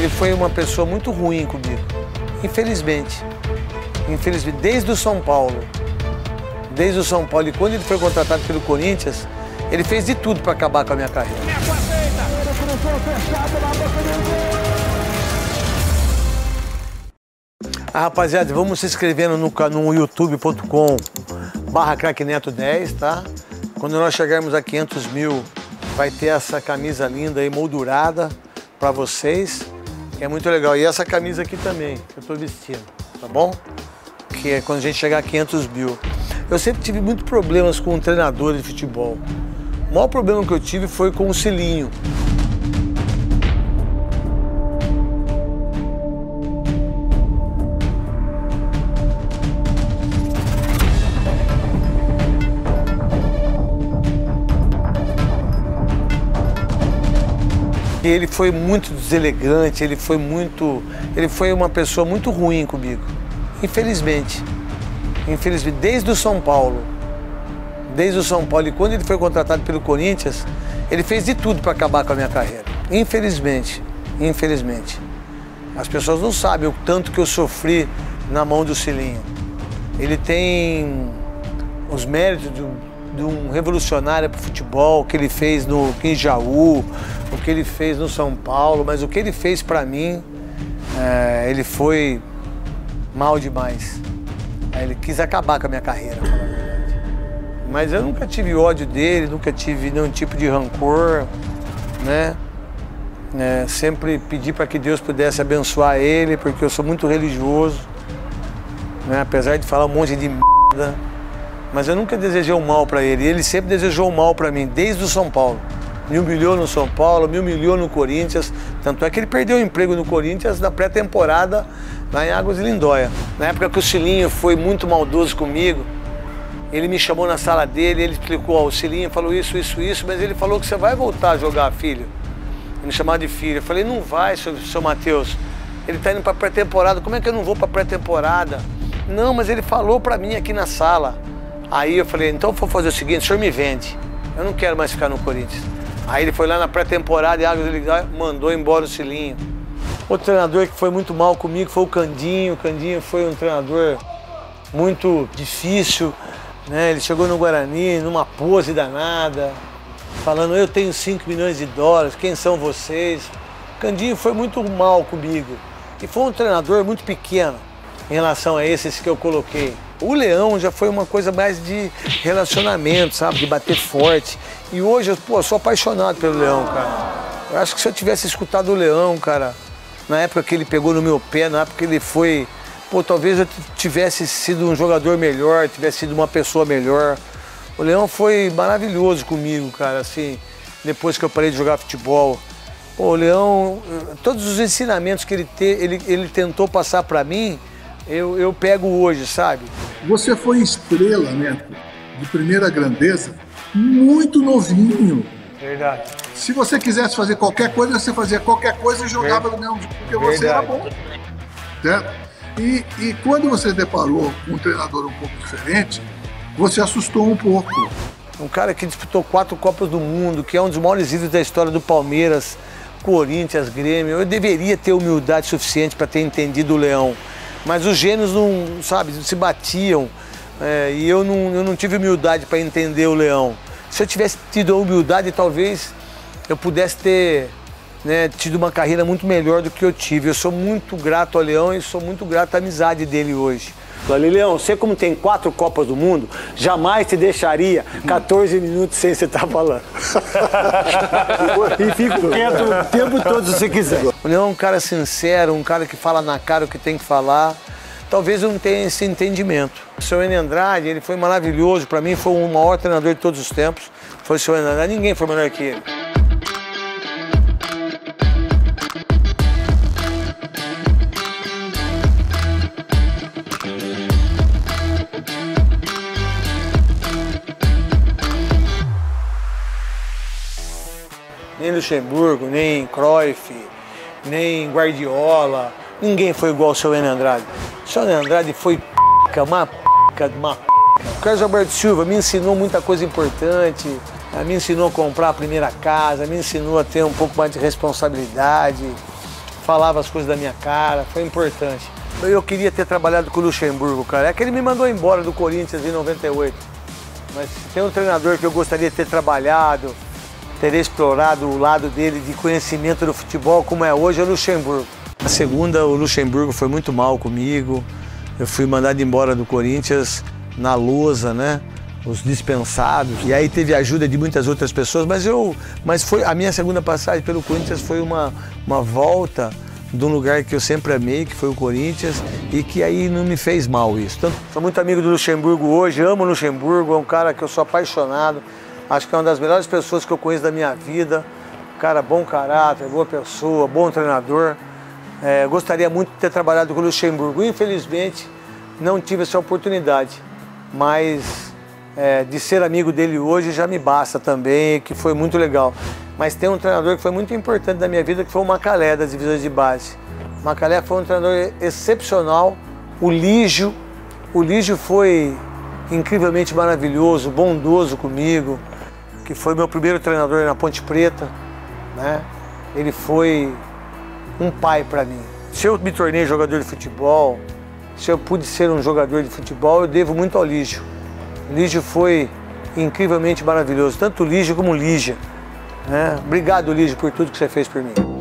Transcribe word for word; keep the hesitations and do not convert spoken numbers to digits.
Ele foi uma pessoa muito ruim comigo, infelizmente. Infelizmente, desde o São Paulo. Desde o São Paulo. E quando ele foi contratado pelo Corinthians, ele fez de tudo para acabar com a minha carreira. Ah, rapaziada, vamos se inscrevendo no, no youtube ponto com barra craque neto dez, tá? Quando nós chegarmos a quinhentos mil, vai ter essa camisa linda aí, moldurada para vocês, que é muito legal. E essa camisa aqui também, que eu tô vestindo, tá bom? Que é quando a gente chegar a quinhentos mil. Eu sempre tive muitos problemas com treinadores de futebol. O maior problema que eu tive foi com o Cilinho. Ele foi muito deselegante, ele foi muito, ele foi uma pessoa muito ruim comigo, infelizmente, infelizmente, desde o São Paulo, desde o São Paulo, e quando ele foi contratado pelo Corinthians, ele fez de tudo para acabar com a minha carreira, infelizmente, infelizmente. As pessoas não sabem o tanto que eu sofri na mão do Cilinho. Ele tem os méritos de, de um revolucionário para o futebol, o que ele fez no Quinjaú, o que ele fez no São Paulo, mas o que ele fez para mim, é, ele foi mal demais. Ele quis acabar com a minha carreira, pra falar a verdade. Mas eu nunca tive ódio dele, nunca tive nenhum tipo de rancor, né? É, sempre pedi para que Deus pudesse abençoar ele, porque eu sou muito religioso, né? Apesar de falar um monte de merda, mas eu nunca desejei o mal para ele. Ele sempre desejou o mal para mim, desde o São Paulo. Me humilhou no São Paulo, me humilhou no Corinthians. Tanto é que ele perdeu o emprego no Corinthians na pré-temporada lá em Águas de Lindóia. Na época que o Cilinho foi muito maldoso comigo, ele me chamou na sala dele, ele explicou, ó, o Cilinho falou isso, isso, isso, mas ele falou que você vai voltar a jogar, filho. Ele me chamava de filho. Eu falei, não vai, seu, seu Matheus. Ele tá indo pra pré-temporada, como é que eu não vou pra pré-temporada? Não, mas ele falou pra mim aqui na sala. Aí eu falei, então vou fazer o seguinte, o senhor me vende. Eu não quero mais ficar no Corinthians. Aí ele foi lá na pré-temporada e Águas de Lindóia, mandou embora o Cilinho. Outro treinador que foi muito mal comigo foi o Candinho. O Candinho foi um treinador muito difícil, né? Ele chegou no Guarani numa pose danada, falando, eu tenho cinco milhões de dólares, quem são vocês? O Candinho foi muito mal comigo. E foi um treinador muito pequeno em relação a esses que eu coloquei. O Leão já foi uma coisa mais de relacionamento, sabe? De bater forte. E hoje, pô, eu sou apaixonado pelo Leão, cara. Eu acho que se eu tivesse escutado o Leão, cara, na época que ele pegou no meu pé, na época que ele foi... Pô, talvez eu tivesse sido um jogador melhor, tivesse sido uma pessoa melhor. O Leão foi maravilhoso comigo, cara, assim, depois que eu parei de jogar futebol. Pô, o Leão, todos os ensinamentos que ele, te, ele, ele tentou passar pra mim, eu, eu pego hoje, sabe? Você foi estrela, Neto, de primeira grandeza, muito novinho. Verdade. Se você quisesse fazer qualquer coisa, você fazia qualquer coisa e jogava no mesmo dia, porque você era bom. Certo? E, e quando você deparou com um treinador um pouco diferente, você assustou um pouco. Um cara que disputou quatro Copas do Mundo, que é um dos maiores ídolos da história do Palmeiras, Corinthians, Grêmio. Eu deveria ter humildade suficiente para ter entendido o Leão. Mas os gênios não, sabe, se batiam, é, e eu não, eu não tive humildade para entender o Leão. Se eu tivesse tido a humildade, talvez eu pudesse ter, né, tido uma carreira muito melhor do que eu tive. Eu sou muito grato ao Leão e sou muito grato à amizade dele hoje. Falei, Leão, você como tem quatro Copas do Mundo, jamais te deixaria quatorze minutos sem você estar falando. E fico quieto o tempo todo se você quiser. O Leão é um cara sincero, um cara que fala na cara o que tem que falar. Talvez eu não tenha esse entendimento. O seu Enio Andrade, ele foi maravilhoso, para mim foi o maior treinador de todos os tempos. Foi o seu Enio Andrade, ninguém foi melhor que ele. Nem Luxemburgo, nem Cruyff, nem Guardiola, ninguém foi igual ao seu Enio Andrade. O seu Enio Andrade foi p***, uma p***, uma p***. O Carlos Alberto Silva me ensinou muita coisa importante, me ensinou a comprar a primeira casa, me ensinou a ter um pouco mais de responsabilidade. falava as coisas da minha cara, foi importante. Eu queria ter trabalhado com o Luxemburgo, cara. É que ele me mandou embora do Corinthians em noventa e oito. Mas se tem um treinador que eu gostaria de ter trabalhado, ter explorado o lado dele de conhecimento do futebol como é hoje, é o Luxemburgo. A segunda, o Luxemburgo foi muito mal comigo. Eu fui mandado embora do Corinthians na lousa, né? Os dispensados. E aí teve a ajuda de muitas outras pessoas, mas eu, mas foi a minha segunda passagem pelo Corinthians foi uma, uma volta de um lugar que eu sempre amei, que foi o Corinthians, e que aí não me fez mal isso. Então, sou muito amigo do Luxemburgo hoje, amo o Luxemburgo, é um cara que eu sou apaixonado, acho que é uma das melhores pessoas que eu conheço da minha vida, cara bom caráter, boa pessoa, bom treinador. É, gostaria muito de ter trabalhado com o Luxemburgo, infelizmente não tive essa oportunidade, mas é, de ser amigo dele hoje já me basta também, que foi muito legal. Mas tem um treinador que foi muito importante na minha vida, que foi o Macalé, das divisões de base. O Macalé foi um treinador excepcional. O Lígio, o Lígio foi incrivelmente maravilhoso, bondoso comigo, que foi meu primeiro treinador na Ponte Preta, né? Ele foi um pai para mim. Se eu me tornei jogador de futebol, se eu pude ser um jogador de futebol, eu devo muito ao Lígio. O Lígio foi incrivelmente maravilhoso, tanto o Lígio como o Lígia. É, obrigado, Lígio, por tudo que você fez por mim.